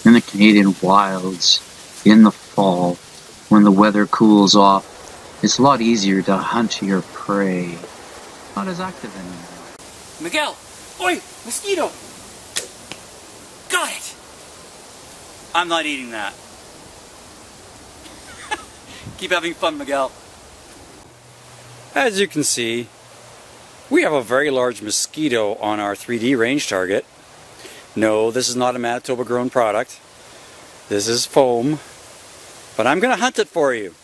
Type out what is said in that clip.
in the Canadian wilds in the fall when the weather cools off. It's a lot easier to hunt your prey. Not as active anymore. Miguel! Oi! Mosquito! Got it! I'm not eating that. Keep having fun, Miguel. As you can see, we have a very large mosquito on our 3D range target. No, this is not a Manitoba grown product. This is foam. But I'm going to hunt it for you.